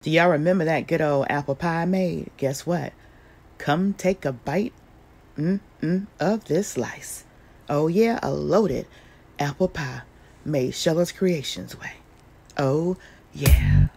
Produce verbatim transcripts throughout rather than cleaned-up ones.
Do y'all remember that good old apple pie I made? Guess what? Come take a bite mm-mm, of this slice. Oh yeah, a loaded apple pie made Sheila's Creations way. Oh yeah.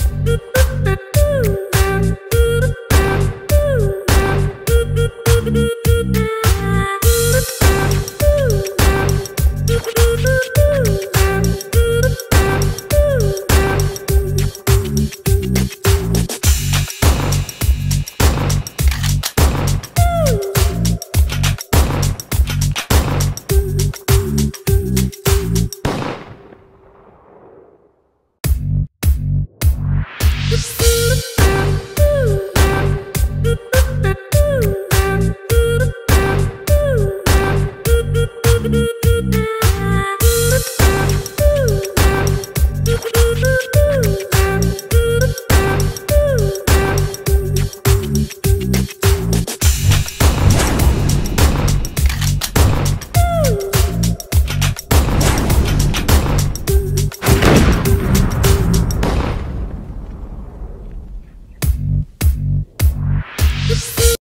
Thank you.